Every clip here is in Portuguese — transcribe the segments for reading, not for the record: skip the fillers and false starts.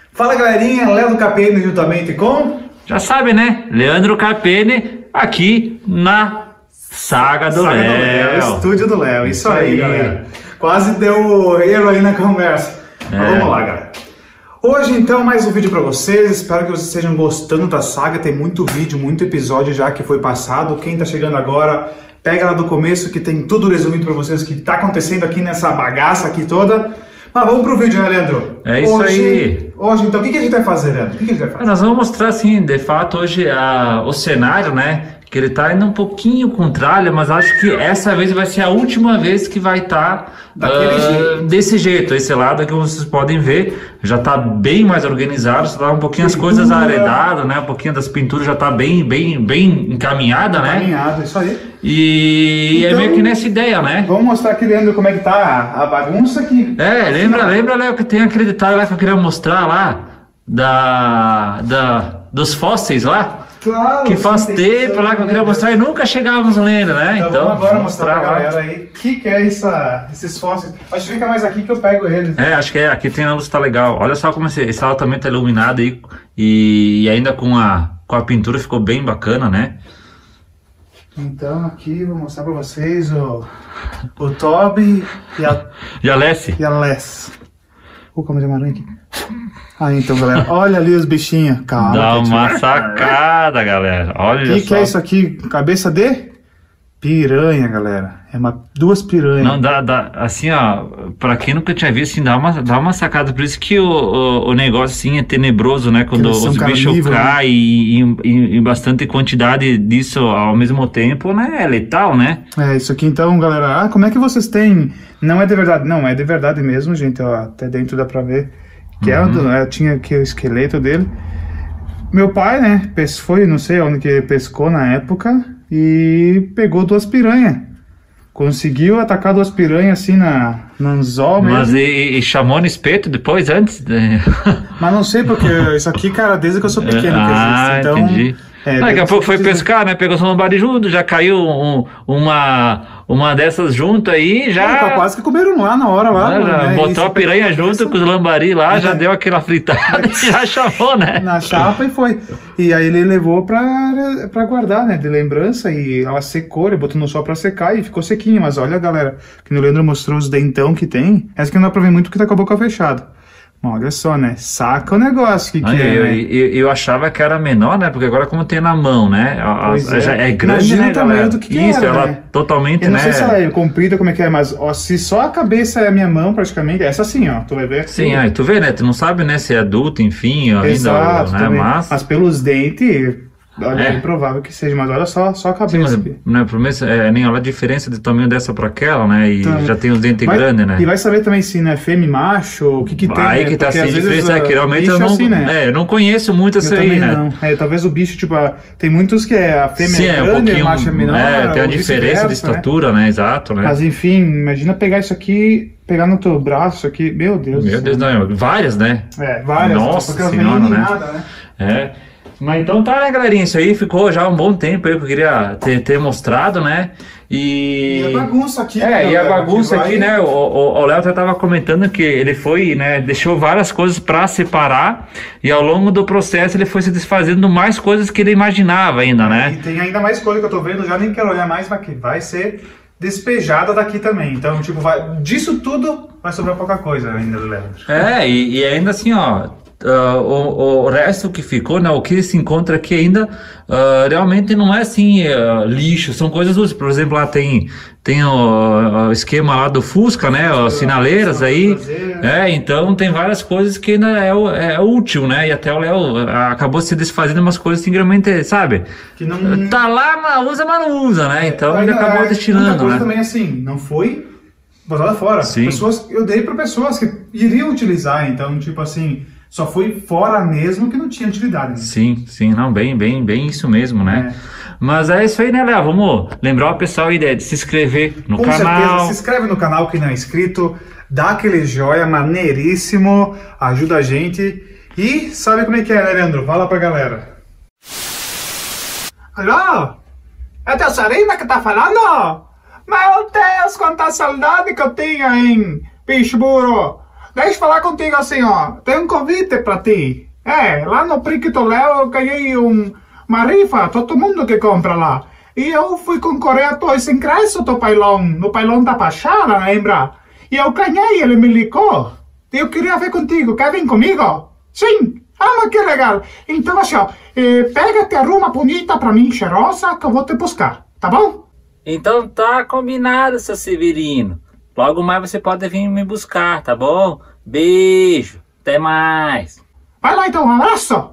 Fala galerinha, Léo do KPN juntamente com... Já sabe, né? Leandro KPN aqui na Saga do Léo. Estúdio do Léo, isso aí, galera. Quase deu erro aí na conversa. Mas vamos lá, galera. Hoje então mais um vídeo pra vocês, espero que vocês estejam gostando da saga, tem muito vídeo, muito episódio já que foi passado. Quem tá chegando agora, pega lá do começo que tem tudo resumido pra vocês o que tá acontecendo aqui nessa bagaça aqui toda. Mas vamos pro vídeo, né, Leandro? É isso aí. Hoje, então, o que a gente vai fazer, Leandro? O que a gente vai fazer? Nós vamos mostrar, assim, de fato, hoje o cenário, né? Que ele tá indo um pouquinho contrário, mas acho que essa vez vai ser a última vez que vai estar desse jeito. Esse lado que vocês podem ver, já tá bem mais organizado, tá um pouquinho as coisas arredadas, né? Um pouquinho das pinturas já tá bem encaminhada, né? Encaminhado, isso aí. E então, é meio que nessa ideia, né? Vamos mostrar aqui, Leandro, como é que tá a bagunça aqui. Lembra, Léo, que tem aquele detalhe lá que eu queria mostrar lá, dos fósseis lá? Claro, que faz tempo lá que eu queria mostrar e nunca chegávamos lendo, né? Então vamos agora mostrar pra galera aí o que é esses fósseis. Acho que fica mais aqui que eu pego eles. Acho que aqui tem a luz, tá legal. Olha só como esse alojamento é iluminado aí e ainda com a pintura ficou bem bacana, né? Então aqui vou mostrar pra vocês o Toby e a Lessie. Como de aranha aqui. Então, galera, olha ali os bichinhos. Calma. Dá uma sacada, galera. Olha só. O que é isso aqui? Cabeça de piranha, galera. É duas piranhas. Não, dá assim, ó, pra quem nunca tinha visto, assim, dá uma sacada. Por isso que o negócio, assim, é tenebroso, né? Quando os bichos caem em bastante quantidade disso ao mesmo tempo, né? É letal, né? Isso aqui então, galera. Como é que vocês têm... Não é de verdade, não, é de verdade mesmo, gente, ó. Até dentro dá pra ver. Que tinha aqui o esqueleto dele. Meu pai, né, foi, não sei onde que ele pescou na época e pegou duas piranhas. Conseguiu atacar duas piranhas assim no anzol mesmo. Mas e chamou no espeto depois, antes? Mas não sei, porque isso aqui, cara, desde que eu sou pequeno que existe, então... Entendi. Daqui a pouco foi pescar, né? Pegou o lambari junto, já caiu uma dessas junto aí, já... quase que comeram lá na hora, né? Botou a piranha junto com os lambari lá, já deu aquela fritada e já chamou, né? Na chapa e foi. E aí ele levou pra guardar, né? De lembrança, e ela secou, ele botou no sol pra secar e ficou sequinho. Mas olha, galera, que o Leandro mostrou os dentão que tem. Essa aqui não dá pra ver muito porque tá com a boca fechada. Olha só, né? Saca o negócio que eu achava que era menor, né? Porque agora como tem na mão, né? Já é grande, imagina né, o tamanho do que isso, era, ela né? Totalmente, eu não né? sei se ela é comprida, como é que é, mas ó, se só a cabeça é a minha mão, praticamente, essa assim, ó, tu vai ver aqui. Sim, aí tu vê, né? Tu não sabe, né, se é adulto, enfim, exato, ainda, né? Mas pelos dentes... É improvável que seja, mas olha só a cabeça. Sim, mas, né, nem olha a diferença de tamanho dessa para aquela, né? E então, já tem os dentes grandes, né? E vai saber também se é fêmea e macho, o que tem. Aí que tá assim, a diferença que realmente eu não, assim, né? Eu não conheço muito essa aí, né? Não. Talvez o bicho, tipo, tem muitos que a fêmea é grande, a macho é menor. Tem a diferença de estatura, né? Exato, né? Mas enfim, imagina pegar isso aqui, pegar no teu braço aqui, meu Deus. Meu Deus, não, várias, né? Várias. Nossa senhora, né? Nada, né? Mas então tá, né, galerinha? Isso aí ficou já um bom tempo aí que eu queria ter mostrado, né? E a bagunça aqui, e a bagunça aqui, né? O Léo até tava comentando que ele foi, né? Deixou várias coisas pra separar e ao longo do processo ele foi se desfazendo mais coisas que ele imaginava ainda, né? E tem ainda mais coisa que eu tô vendo, já nem quero olhar mais, mas que vai ser despejada daqui também. Então, tipo, disso tudo vai sobrar pouca coisa ainda, Leandro. E ainda assim, ó. O resto que ficou, né, o que se encontra aqui ainda realmente não é assim lixo, são coisas úteis. Por exemplo, lá tem o esquema lá do Fusca, né, as sinaleiras aí, então tem várias coisas que ainda é útil, né, e até o Léo acabou se desfazendo umas coisas assim, realmente, sabe, que não... tá lá, mas não usa, né, então ele acabou destilando, né. Também assim, não foi botada fora. Sim. Eu dei para pessoas que iriam utilizar, então tipo assim, só foi fora mesmo que não tinha utilidade. Né? Sim, não, bem isso mesmo, né? Mas é isso aí, né, Léo? Vamos lembrar o pessoal aí de se inscrever no canal. Com certeza, se inscreve no canal quem não é inscrito, dá aquele joia maneiríssimo, ajuda a gente. E sabe como é que é, né, Leandro? Fala pra galera. Alô? É teu Sarina que tá falando? Meu Deus, quanta saudade que eu tinha em Pittsburgh. deixa eu falar contigo assim, ó. Tem um convite pra ti. Lá no Priquito Léo eu ganhei uma rifa, todo mundo que compra lá. E eu fui concorrer a 2 ingressos do Pailão, no Pailão da Baixada, lembra? E eu ganhei, ele me ligou. Eu queria ver contigo, quer vir comigo? Sim! Ah, mas que legal! Então assim, ó, pega-te a ruma bonita pra mim, cheirosa, que eu vou te buscar, tá bom? Então tá combinado, seu Severino. Logo mais você pode vir me buscar, tá bom? Beijo, até mais. Vai lá então, um abraço!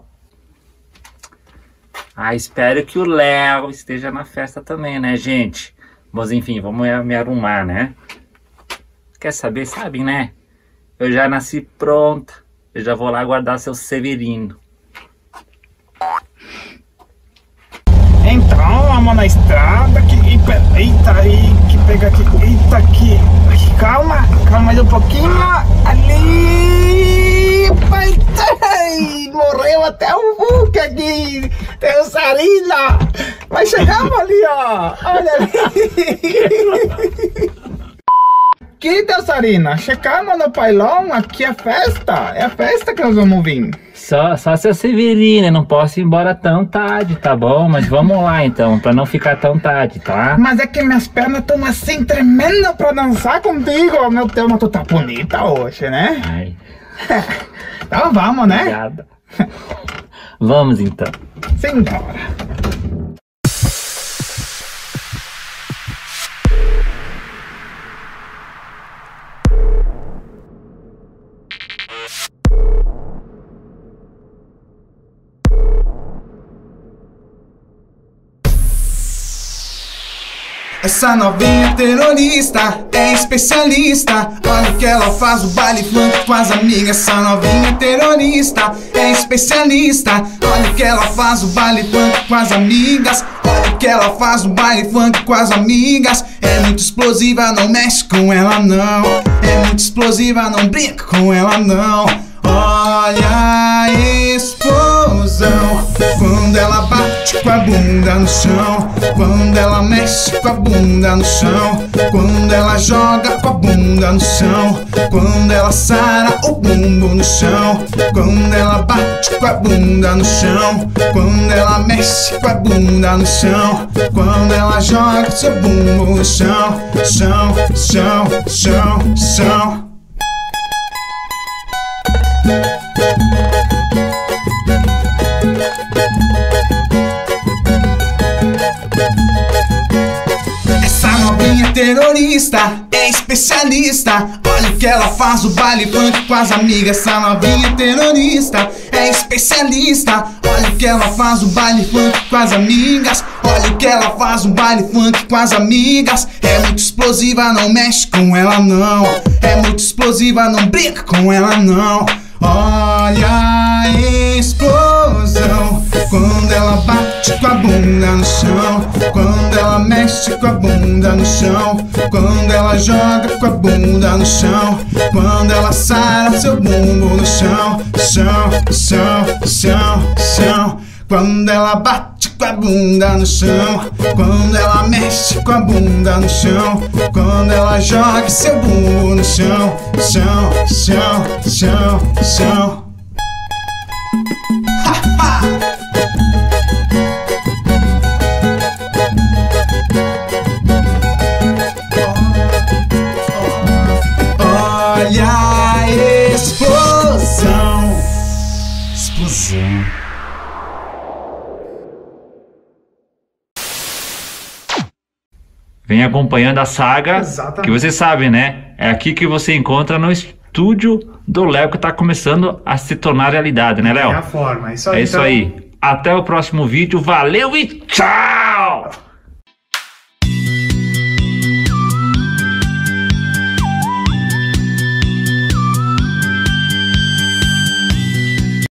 Espero que o Léo esteja na festa também, né, gente? Mas enfim, vamos me arrumar, né? Quer saber, sabem, né? Eu já nasci pronta. Eu já vou lá guardar seu Severino. Então, vamos na estrada aqui. Eita, aí, que pega aqui. Eita, aqui. Calma mais um pouquinho. Ali. Ai, morreu até o Hulk aqui. Tem o Sarina. Mas chegamos ali, ó. Olha ali. Aqui, Sarina. Chegamos no Pailão. Aqui é festa. É a festa que nós vamos vir. Só seu Severino, não posso ir embora tão tarde, tá bom? Mas vamos lá então, pra não ficar tão tarde, tá? Mas é que minhas pernas estão assim tremendo pra dançar contigo. Meu Deus, mas tu tá bonita hoje, né? Ai. Então vamos, né? Obrigada. Vamos então. Simbora. Essa novinha terrorista é especialista. Olha o que ela faz, o baile funk com as amigas. Essa novinha terrorista é especialista. Olha o que ela faz, o baile funk com as amigas. Olha o que ela faz, o baile funk com as amigas. É muito explosiva, não mexe com ela não. É muito explosiva, não brinca com ela não. Olha a explosão quando ela bate com a bunda no chão, quando ela mexe com a bunda no chão, quando ela joga com a bunda no chão, quando ela sara o bumbum no chão, quando ela bate com a bunda no chão, quando ela mexe com a bunda no chão, quando ela joga seu bumbum no chão, chão, chão, chão, chão. Essa novinha terrorista é especialista. Olha o que ela faz, o baile funk com as amigas. Essa novinha terrorista é especialista. Olha o que ela faz, o baile funk com as amigas. Olha o que ela faz, um baile funk com as amigas. É muito explosiva, não mexe com ela não. É muito explosiva, não brinca com ela não. Olha a explosão quando ela bate com a bunda no chão, quando ela mexe com a bunda no chão, quando ela joga com a bunda no chão, quando ela sara seu bumbum no chão, chão, chão, chão, chão. Quando ela bate com a bunda no chão, quando ela mexe com a bunda no chão, quando ela joga seu bumbum no chão, chão, chão, chão, chão. Olha a explosão, explosão. Vem acompanhando a saga. Exatamente. Que você sabe, né? É aqui que você encontra no estúdio do Léo, que tá começando a se tornar realidade, né, Léo? É a forma, isso aí. É isso aí. Até o próximo vídeo. Valeu e tchau!